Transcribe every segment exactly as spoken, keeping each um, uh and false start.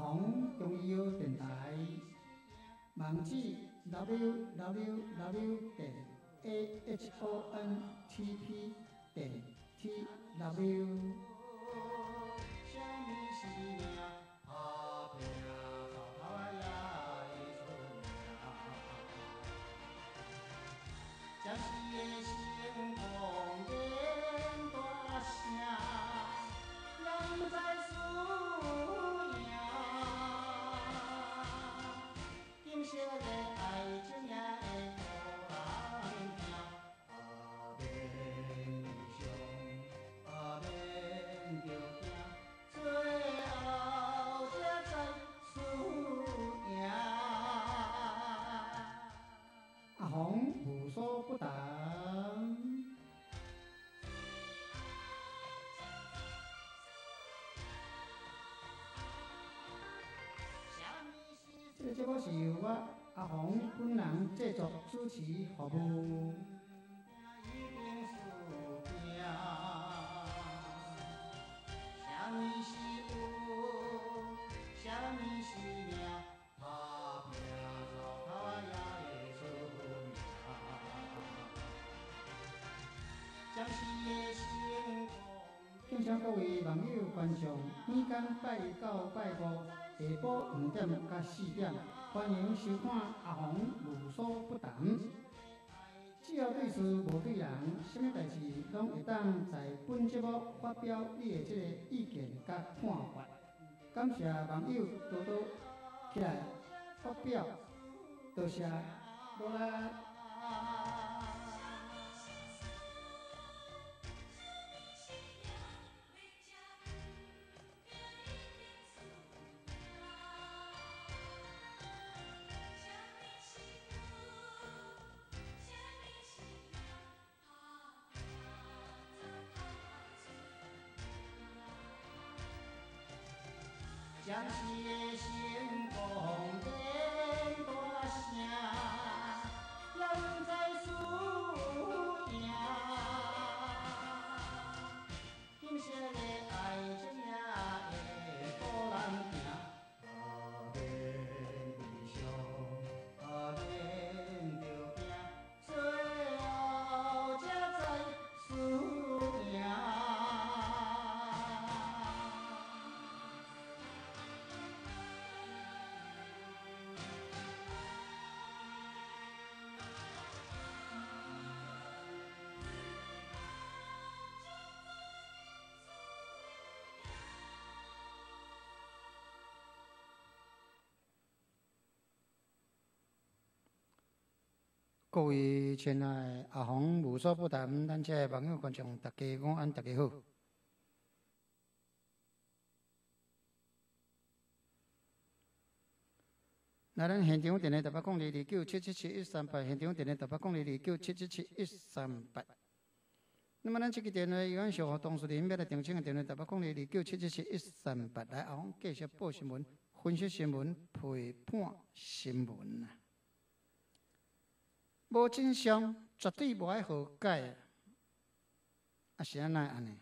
红中医药电台，网址 w w w 点 a h o n t p 点 t w。 将事业成功变大声，人在输赢，金色的爱情也会互人听。啊，免悲伤，啊免着惊，最后才知输赢。 阿红无所不谈。这个节目是由我阿红本人制作、主持、服务。敬请各位网友观众，每天拜一到拜五下晡五点到四点，欢迎收看阿红无所不谈。只要对事无对人，什么代志拢会当在本节目发表你的这个意见甲看法。感谢网友多多起来发表，多谢努力。 将事业成功变大声，人在输赢，金色的爱情也会互人听。啊，免悲伤，啊免着惊，最后才知输赢。 各位亲爱的阿红无所不谈，咱这网友观众大家午安，大家好。那咱现场电话台北讲二二九七七七一三八，现场电话台北讲二二九七七七一三八。那么咱这个电话有按小学当事人要来订请的电话台北讲二二九七七七一三八，来阿红继续报新闻、分析新闻、陪伴新闻啊。无真相绝对无爱好解，啊是安那安尼？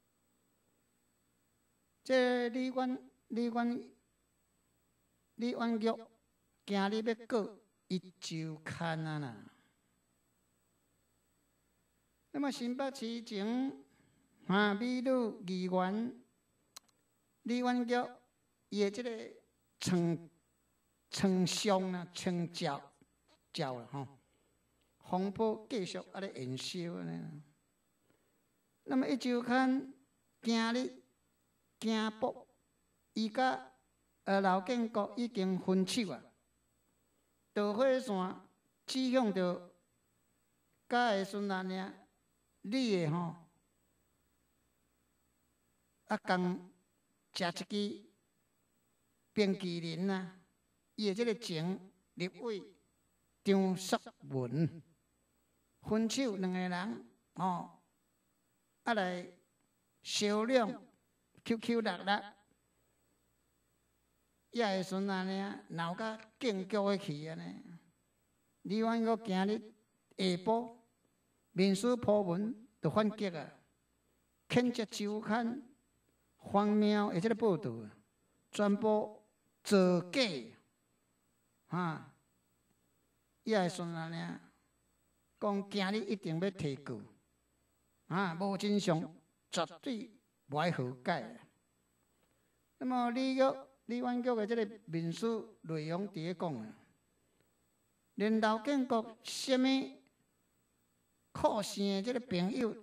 这李婉、李婉、李婉玉今日要告一周刊啊啦。那么新北市前啊美女议员李婉玉，伊的这个称称相啦、称教教啦吼。风波继续啊咧延烧呢。那么一周刊今日惊报，伊甲呃刘建国已经分手啊，导火线指向着甲个孙仔呢，你个吼啊共食一支冰淇淋啊，伊个即个前立委张淑文。分手两个人哦，啊来销量 Q Q 六六，也会孙安尼啊，闹甲警局个去安尼。李婉玉今日下晡面书破文就反击啊，谴责周刊荒谬的即个报道，宣布造假，哈，伊会顺安尼，讲今日一定要提告，啊，无真相绝对无爱和解。那么李玉李婉玉的这个民事内容伫咧讲啊，连刘建国什么靠生的这个朋友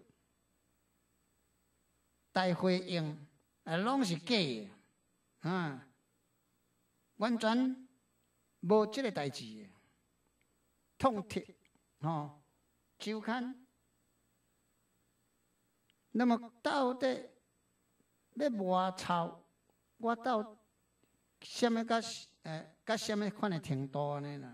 大回应，啊，拢是假的，啊，完全无这个代志的，痛踢，吼，周刊。那么到底要外操，我到什么甲诶，甲什么款的程度安尼啦？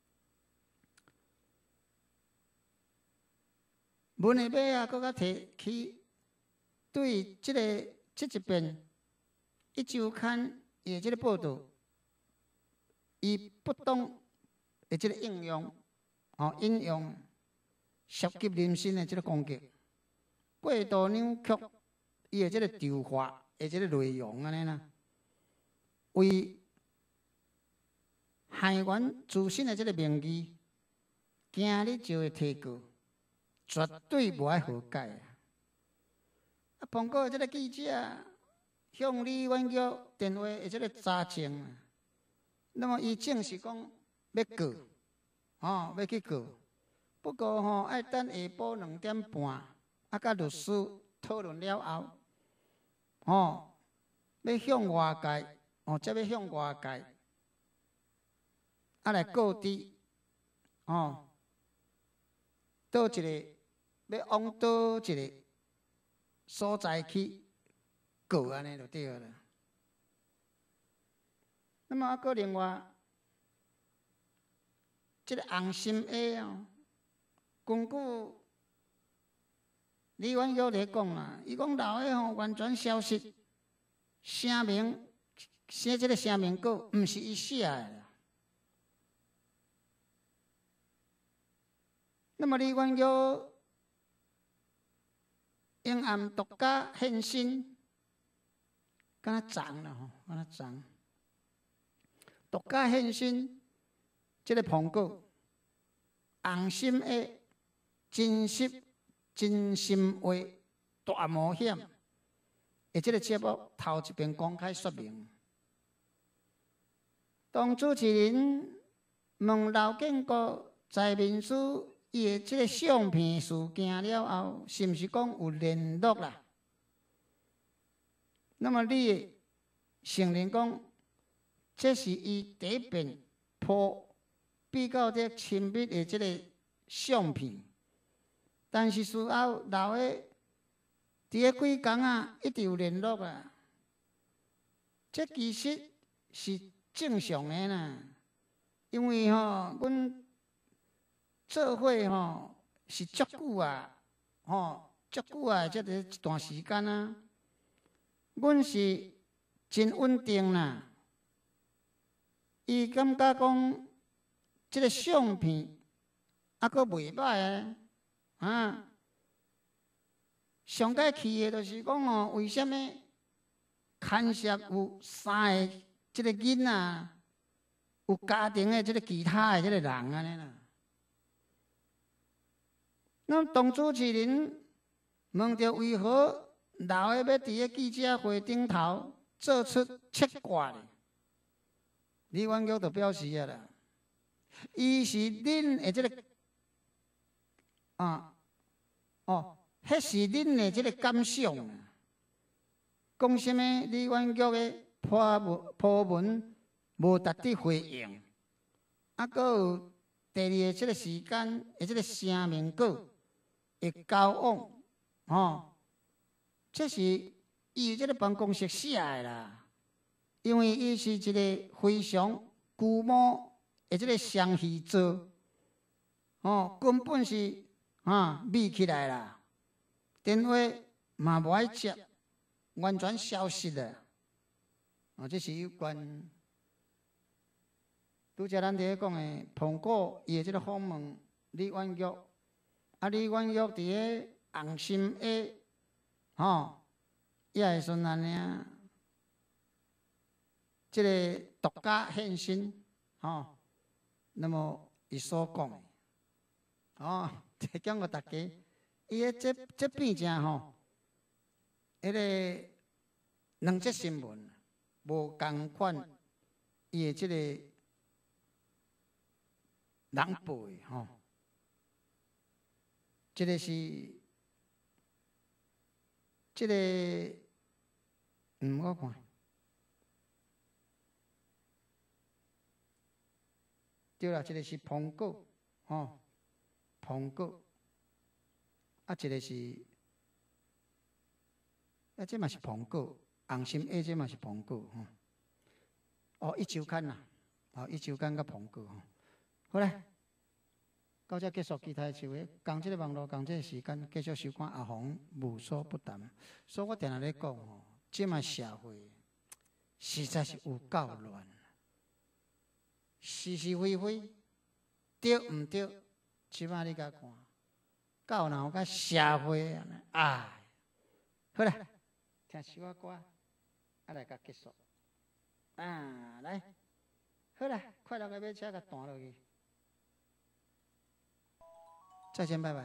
文下尾啊，搁较提起对即、这个即一篇一周刊伊的即个报道，伊不当的即个应用，哦，引用涉及人身的即个攻击。过度扭曲伊的即个筹划的即个内容安尼啦，为害员自身的即个名誉，今日就会提告，绝对无爱和解啊！啊，碰过即个记者向李婉玉电话的即个查证啊，那么伊证实讲要告，哦，要去告，不过吼爱等下晡两点半。啊，甲律师讨论了后，哦，要向外界，哦，则要向外界，啊来告知，哦，倒一个要往倒一个所在去告安尼就对了。那么啊，搁另外，即、这个红心 A 哦，根据李婉玉咧讲啦，伊讲老的吼完全消失，声明写即个声明稿，毋是伊写的啦。那么李婉玉因暗独家现身，敢若长啦吼，敢若长，独家现身，即个苹果，红心的真实。真心话大冒险，而这个节目头一遍公开说明。当主持人问刘建国在民事伊的这个相片事件了后，是毋是讲有联络啦？那么你承认讲，这是伊第一遍破比较这亲密的这个相片。但是事后老的伫个几工啊，一直有联络啊。这其实是正常的啦，因为吼，阮做伙吼是足久啊，吼足久啊，即个一段时间啊，阮是真稳定啦。伊感觉讲，即个相片还阁袂歹诶。啊，上界气的，就是讲哦，为什么牵涉有三个即个囡仔，有家庭的即个其他的即个人安尼啦？那当主持人问到为何老的要伫个记者会顶头做出切割呢？李婉玉就表示啊啦，伊是恁的即个。啊，哦，迄是恁的即个感想啊。讲什么？李婉玉的破文破文无值得回应，啊，阁有第二个即个时间的即个声明稿的交往，哦，这是伊即个办公室写的啦。因为伊是一个非常规模的即个双鱼座，哦，根本是。啊，密起来啦！电话嘛无爱接，完全消失了。哦，这是有关拄则咱伫咧讲的苹果伊的即个访问李婉玉，啊，李婉玉伫咧红心 A， 吼，伊也会顺安尼啊。即个独家现身，哦，那么伊所讲的，哦，提供给大家，伊的这这变正吼，迄个两则新闻无共款，伊的这个人报的吼，这个是这个，嗯，我看。对啦，一个是苹果，吼，苹果，啊，一个是，啊，这嘛是苹果，红心 A 这嘛是苹果，吼。哦，一周刊啦，哦，一周刊甲苹果，吼。好嘞，到这结束其他的收的，讲这个网络，讲这个时间，继续收看阿红无所不谈。所以我定定咧讲吼，这嘛社会实在是有够乱。是是非非，对毋对？即摆你甲看，到然后甲社会安尼，哎，好啦，听首啊歌，啊来甲结束。啊，来，好啦，快乐个马车甲弹落去，再见，拜拜。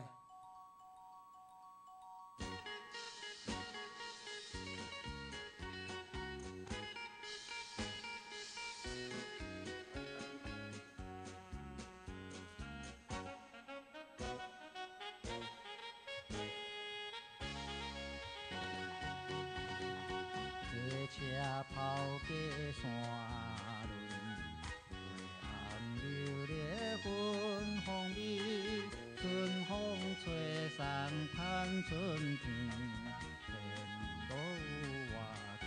车抛过山仑，暗流烈芬芳味，春风吹送探春天，天路有外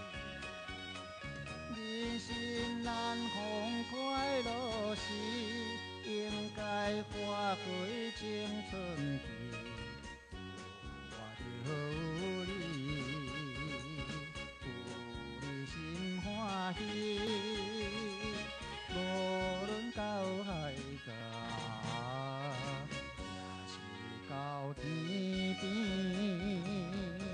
地。人生难逢快乐时，应该发挥青春期。我着你。欢喜，无论到海角，也是到天边。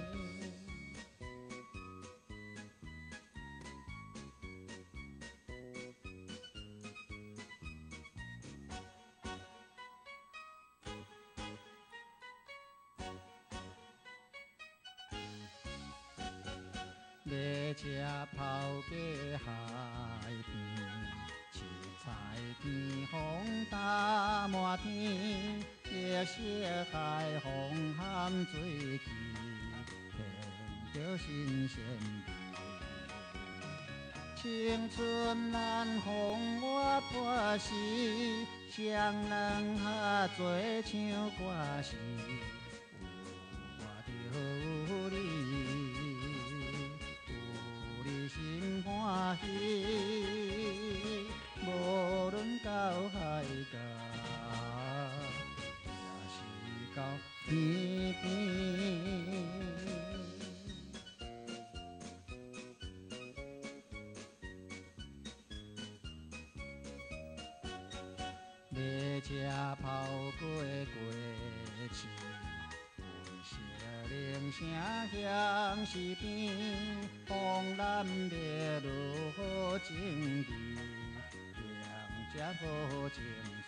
马车抛过海边，七彩天空打满天，绿色海风含水汽，闻着新鲜味。青春难逢活泼时，双人合作唱歌时，有我着你。心欢喜，无论到海角，也是到天边。马车抛过过市，闻色铃声响时边。风南烈露好情意，两只好情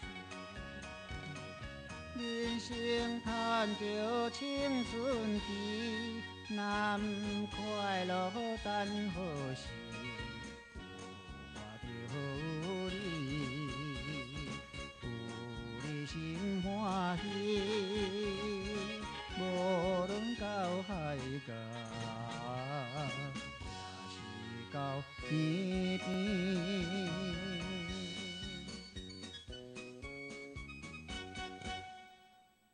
事。人生叹着青春期，若不快乐等何时？